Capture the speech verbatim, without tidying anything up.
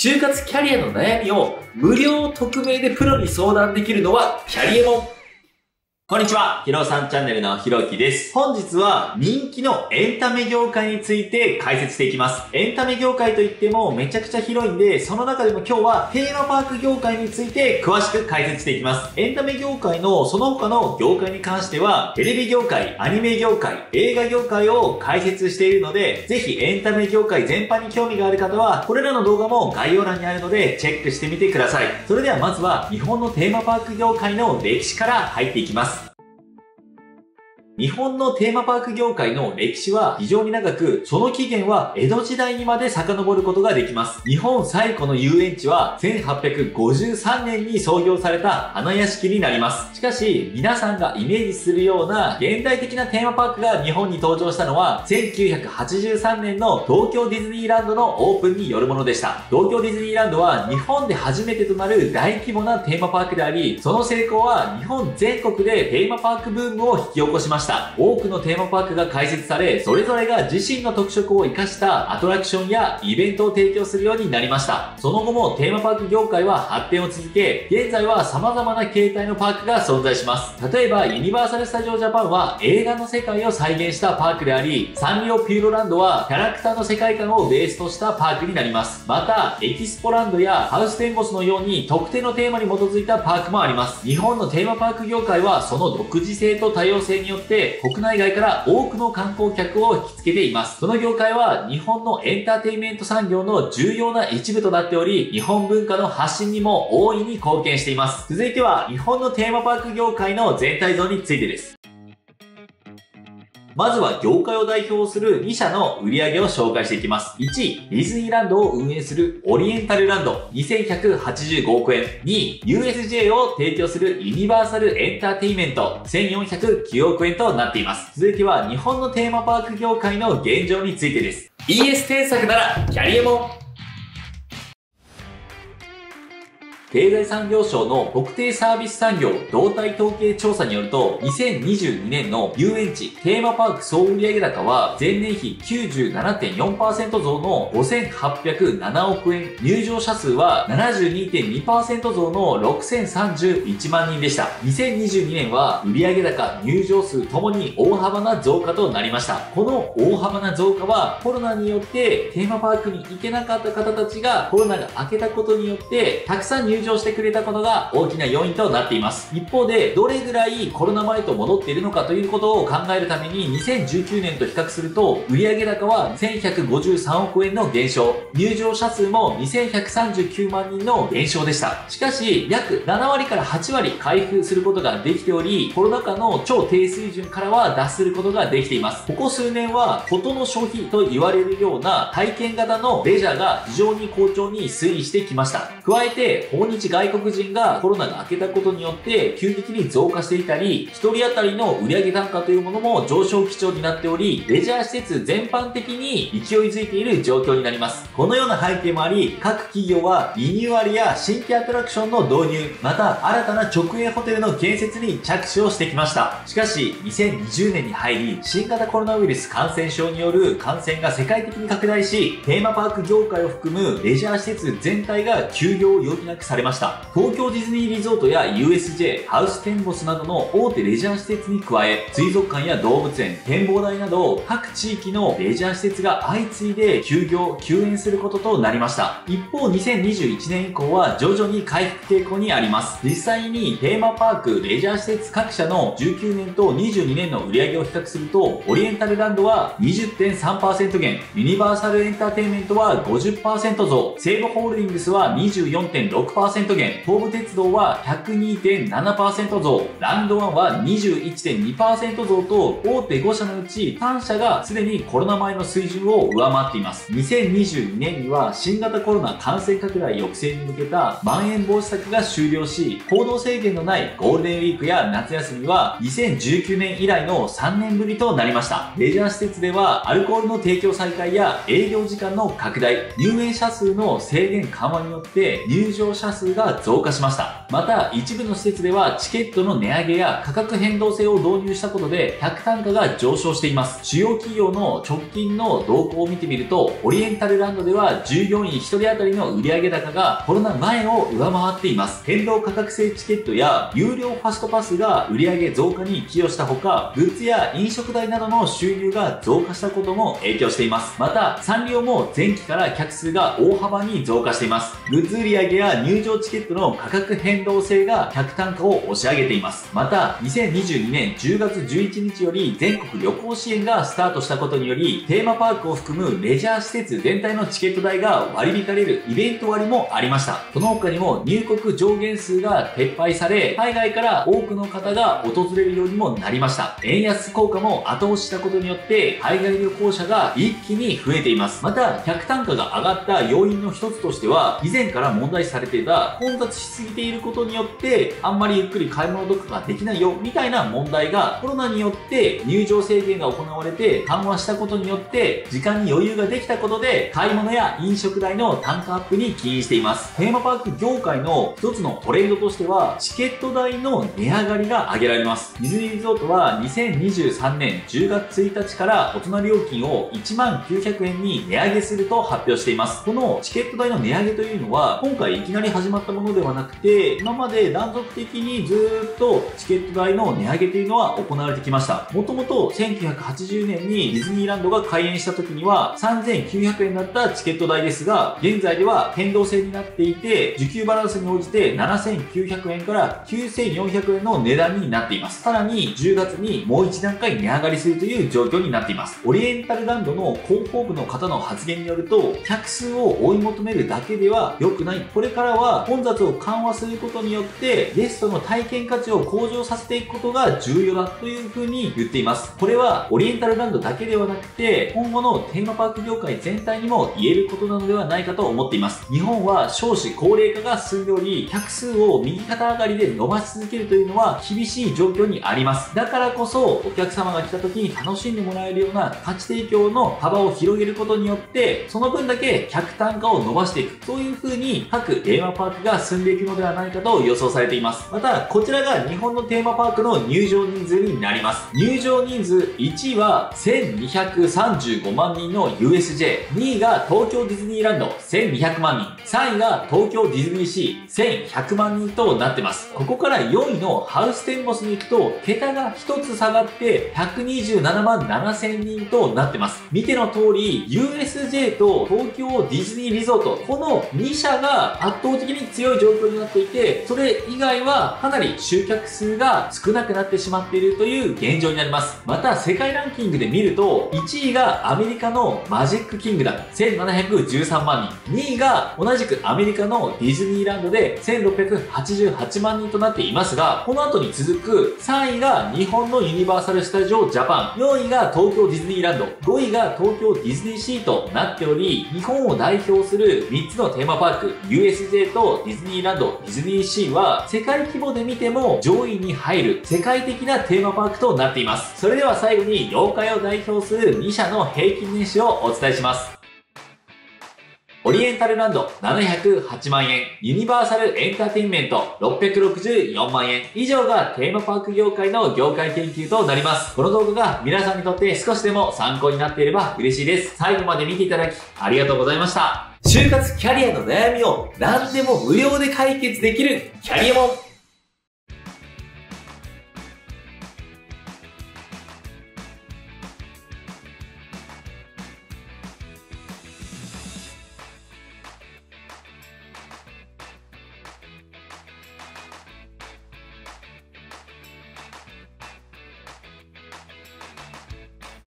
就活キャリアの悩みを無料匿名でプロに相談できるのはキャリエモン。 こんにちは、ひろさんチャンネルのひろきです。本日は人気のエンタメ業界について解説していきます。エンタメ業界といってもめちゃくちゃ広いんで、その中でも今日はテーマパーク業界について詳しく解説していきます。エンタメ業界のその他の業界に関しては、テレビ業界、アニメ業界、映画業界を解説しているので、ぜひエンタメ業界全般に興味がある方は、これらの動画も概要欄にあるのでチェックしてみてください。それではまずは日本のテーマパーク業界の歴史から入っていきます。日本のテーマパーク業界の歴史は非常に長く、その起源は江戸時代にまで遡ることができます。日本最古の遊園地はせんはっぴゃくごじゅうさんねんに創業された花屋敷になります。しかし、皆さんがイメージするような現代的なテーマパークが日本に登場したのはせんきゅうひゃくはちじゅうさんねんの東京ディズニーランドのオープンによるものでした。東京ディズニーランドは日本で初めてとなる大規模なテーマパークであり、その成功は日本全国でテーマパークブームを引き起こしました。多くのテーマパークが開設され、それぞれが自身の特色を生かしたアトラクションやイベントを提供するようになりました。その後もテーマパーク業界は発展を続け、現在は様々な形態のパークが存在します。例えば、ユニバーサル・スタジオ・ジャパンは映画の世界を再現したパークであり、サンリオピューロランドはキャラクターの世界観をベースとしたパークになります。また、エキスポランドやハウステンボスのように特定のテーマに基づいたパークもあります。日本のテーマパーク業界はその独自性と多様性によって国内外から多くの観光客を引きつけています。この業界は日本のエンターテインメント産業の重要な一部となっており、日本文化の発信にも大いに貢献しています。続いては日本のテーマパーク業界の全体像についてです。まずは業界を代表するに社の売り上げを紹介していきます。いちい、ディズニーランドを運営するオリエンタルランドにせんひゃくはちじゅうごおくえん。にい、ユーエスジェー を提供するユニバーサルエンターテインメントせんよんひゃくきゅうおくえんとなっています。続いては日本のテーマパーク業界の現状についてです。 イーエス 添削ならキャリエモン。 経済産業省の特定サービス産業動態統計調査によると、にせんにじゅうにねんの遊園地テーマパーク総売上高は前年比 きゅうじゅうななてんよんパーセント 増のごせんはっぴゃくななおくえん、入場者数は ななじゅうにてんにパーセント 増のろくせんさんじゅういちまんにんでした。にせんにじゅうにねんは売上高、入場数ともに大幅な増加となりました。この大幅な増加はコロナによってテーマパークに行けなかった方たちがコロナが明けたことによってたくさん入場してくれたことが大きな要因となっています。一方で、どれぐらいコロナ前と戻っているのかということを考えるためににせんじゅうきゅうねんと比較すると、売上高はせんひゃくごじゅうさんおくえんの減少、入場者数もにせんひゃくさんじゅうきゅうまんにんの減少でした。しかし、約ななわりからはちわり回復することができており、コロナ禍の超低水準からは脱することができています。ここ数年は、ことの消費と言われるような体験型のレジャーが非常に好調に推移してきました。加えて、訪日外国人がコロナが明けたことによって急激に増加していたり、ひとり当たりの売上単価というものも上昇基調になっており、レジャー施設全般的に勢いづいている状況になります。このような背景もあり、各企業はリニューアルや新規アトラクションの導入、また新たな直営ホテルの建設に着手をしてきました。しかし、にせんにじゅうねんに入り、新型コロナウイルス感染症による感染が世界的に拡大し、テーマパーク業界を含むレジャー施設全体が休業を余儀なくされました。東京ディズニーリゾートや ユーエスジェー、ハウステンボスなどの大手レジャー施設に加え、水族館や動物園、展望台など各地域のレジャー施設が相次いで休業、休園することとなりました。一方、にせんにじゅういちねん以降は徐々に回復傾向にあります。実際にテーマパーク、レジャー施設各社のじゅうきゅうねんとにじゅうにねんの売上を比較すると、オリエンタルランドは にじゅってんさんパーセント 減、ユニバーサルエンターテインメントは ごじゅっパーセント 増、西武ホールディングスは にじゅうよんてんろくパーセント 減、東武鉄道は ひゃくにてんななパーセント 増、ランドワンは にじゅういちてんにパーセント 増と、大手ご社のうちさん社がすでにコロナ前の水準を上回っています。にせんにじゅうにねんには新型コロナ感染拡大抑制に向けたまん延防止策が終了し、行動制限のないゴールデンウィークや夏休みはにせんじゅうきゅうねん以来のさんねんぶりとなりました。レジャー施設ではアルコールの提供再開や営業時間の拡大、入園者数の制限緩和によって入場者数が増加しました。また、一部の施設ではチケットの値上げや価格変動制を導入したことで客単価が上昇しています。主要企業の直近の動向を見てみると、オリエンタルランドでは従業員ひとり当たりの売上高がコロナ前を上回っています。変動価格制チケットや有料ファストパスが売上増加に寄与したほか、グッズや飲食代などの収入が増加したことも影響しています。また、サンリオも前期から客数が大幅に増加しています。グッズ売上や入場チケットの価格変動制が客単価を押し上げています。また、にせんにじゅうにねんじゅうがつじゅういちにちより全国旅行支援がスタートしたことにより、テーマパークを含むレジャー施設全体のチケット代が割り引かれるイベント割もありました。その他にも入国上限数が撤廃され、海外から多くの方が訪れるようにもなりました。円安効果も後押ししたことによって、海外旅行者が一気に増えています。また、客単価が上がった要因の一つとしては、以前から問題視されていた混雑しすぎていることによって、あんまりゆっくり買い物とかができないよ、みたいな問題がコロナによって入場制限が行われて緩和したことによって、時間に余裕ができたことで、買い物や飲食代の単価アップに起因しています。テーマパーク業界の一つのトレンドとしては、チケット代の値上がりが挙げられます。ディズニーリゾートはにせんにじゅうさんねんじゅうがつついたちから大人料金をいちまんきゅうひゃくえんに値上げすると発表しています。このチケット代の値上げというのは、今回いきなり始まったものではなくて、今まで断続的にずーっとチケット代の値上げというのは行われてきました。もともとせんきゅうひゃくはちじゅうねんにディズニーランドが開園した時にはさんぜんきゅうひゃくえんだったチケット代ですが、現在では変動制になっていて、需給バランスに応じてななせんきゅうひゃくえんからきゅうせんよんひゃくえんの値段になっています。さらにじゅうがつにもう一段階値上がりするという状況になっています。オリエンタルランドの広報部の方の発言によると、客数を追い求めるだけでは良くない。これからは混雑を緩和することによってゲストの体験価値を向上させていくことが重要だというふうに言っています。これはオリエンタルランドだけではなくて、今後のテーマパーク業界全体にも言えることなのではないかと思っています。日本は少子高齢化が進んでおり、客数を右肩上がりで伸ばし続けるというのは厳しい状況にあります。だからこそお客様が来た時に楽しんでもらえるような価値提供の幅を広げることによって、その分だけ客単価を伸ばしていく、そういう風に各テーマパークが進んでいくのではないかと予想されています。また、こちらが日本のテーマパークの入場人数になります。入場人数いちいはせんにひゃくさんじゅうごまんにんの ユーエスジェー、にいが東京ディズニーランドせんにひゃくまんにん、さんいが東京ディズニーシーせんひゃくまんにんとなってます。ここからよんいのハウステンボスに行くと、桁がひとつ下がってひゃくにじゅうななまんななせんにんとなってます。見ての通り、ユーエスジェー と東京ディズニーリゾート、このにしゃが圧倒的に強い状況になっていて、それ以外はかなり集客数が少なくなってしまっているという現状になります。また、世界ランキングで見ると、いちいがアメリカのマジックキングダムせんななひゃくじゅうさんまんにん、にいが同じくアメリカのディズニーランドでせんろっぴゃくはちじゅうはちまんにんとなっていますが、この後に続くさんいが日本のユニバーサル・スタジオ・ジャパン、よんいが東京ディズニーランド、ごいが東京ディズニーシーとなっており、日本を代表するみっつのテーマパーク、ユーエスジェー とディズニーランド、ディズニーシーは世界規模で見ても上位に入る世界的なテーマパークとなっています。それでは最後に業界を代表するにしゃの平均年収をお伝えします。オリエンタルランドななひゃくはちまんえん、ユニバーサルエンターテインメントろっぴゃくろくじゅうよんまんえん。以上がテーマパーク業界の業界研究となります。この動画が皆さんにとって少しでも参考になっていれば嬉しいです。最後まで見ていただきありがとうございました。就活キャリアの悩みを何でも無料で解決できるキャリアモン。